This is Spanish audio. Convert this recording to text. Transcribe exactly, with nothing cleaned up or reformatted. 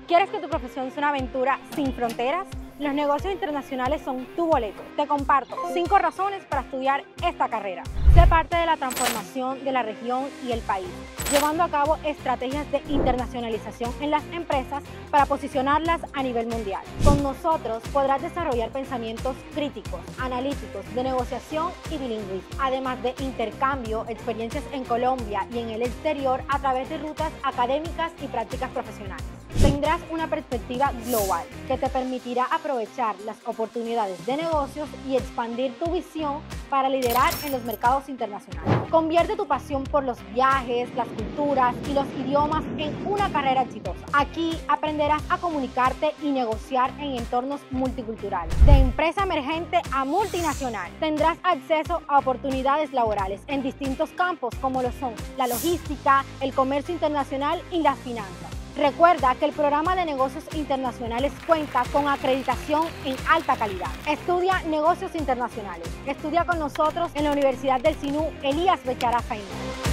¿Quieres que tu profesión sea una aventura sin fronteras? Los negocios internacionales son tu boleto. Te comparto cinco razones para estudiar esta carrera. Sé parte de la transformación de la región y el país, llevando a cabo estrategias de internacionalización en las empresas para posicionarlas a nivel mundial. Con nosotros podrás desarrollar pensamientos críticos, analíticos, de negociación y bilingüismo, además de intercambio, experiencias en Colombia y en el exterior a través de rutas académicas y prácticas profesionales. Tendrás una perspectiva global que te permitirá aprovechar las oportunidades de negocios y expandir tu visión para liderar en los mercados internacionales. Convierte tu pasión por los viajes, las culturas y los idiomas en una carrera exitosa. Aquí aprenderás a comunicarte y negociar en entornos multiculturales. De empresa emergente a multinacional, tendrás acceso a oportunidades laborales en distintos campos como lo son la logística, el comercio internacional y las finanzas. Recuerda que el programa de negocios internacionales cuenta con acreditación en alta calidad. Estudia negocios internacionales. Estudia con nosotros en la Universidad del Sinú Elías Bechara Jaime.